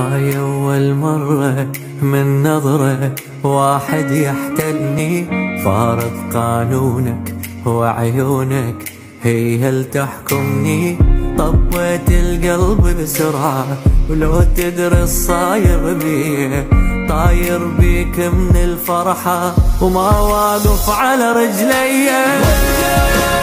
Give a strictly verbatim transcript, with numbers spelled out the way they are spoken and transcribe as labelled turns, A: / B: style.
A: هاي أول مرة من نظرة واحد يحتلني، فارض قانونك وعيونك هي اللي تحكمني. طبيت القلب بسرعة ولو تدري الصاير بيه، طاير بيك من الفرحة وما واقف على رجلي.